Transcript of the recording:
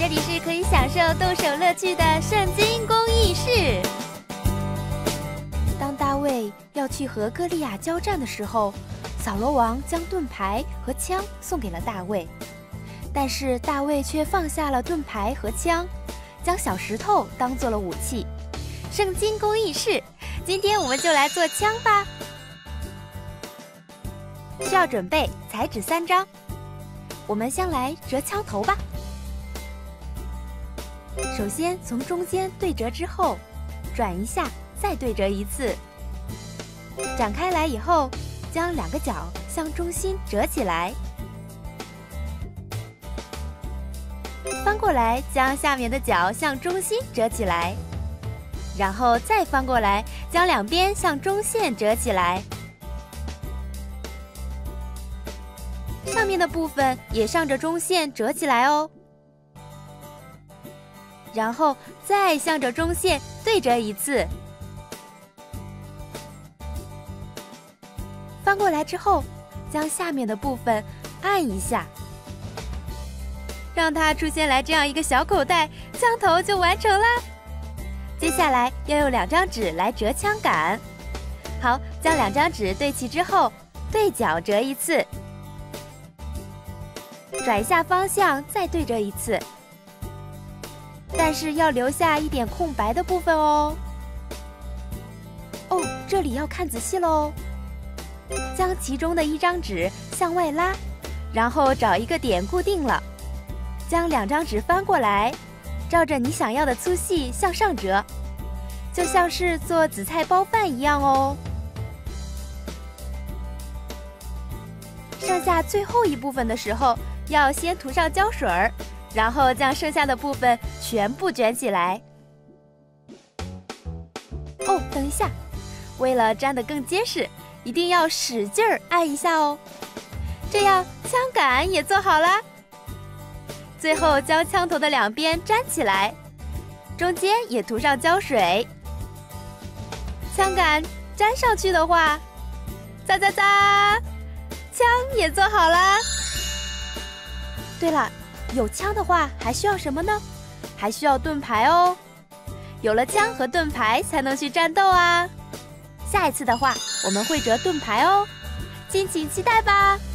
这里是可以享受动手乐趣的圣经工艺室。当大卫要去和歌利亚交战的时候，扫罗王将盾牌和枪送给了大卫，但是大卫却放下了盾牌和枪，将小石头当做了武器。圣经工艺室，今天我们就来做枪吧。需要准备彩纸3张，我们先来折枪头吧。首先从中间对折之后，转一下，再对折一次，展开来以后，将2个角向中心折起来，翻过来，将下面的角向中心折起来，然后再翻过来，将2边向中线折起来，上面的部分也向着中线折起来哦。然后再向着中线对折一次，翻过来之后，将下面的部分按一下，让它出现来这样一个小口袋，枪头就完成啦。接下来要用2张纸来折枪杆。好，将2张纸对齐之后，对角折一次，转一下方向，再对折一次，但是要留下一点空白的部分哦。这里要看仔细喽。将其中的1张纸向外拉，然后找一个点固定了，将2张纸翻过来，照着你想要的粗细向上折，就像是做紫菜包饭一样哦。剩下最后一部分的时候，要先涂上胶水儿，然后将剩下的部分全部卷起来。等一下，为了粘得更结实，一定要使劲儿按一下哦，这样枪杆也做好了。最后将枪头的2边粘起来，中间也涂上胶水。枪杆粘上去的话，喳喳喳，枪也做好啦。对了，有枪的话还需要什么呢？还需要盾牌哦。有了枪和盾牌才能去战斗啊。下一次的话，我们会折盾牌哦，敬请期待吧。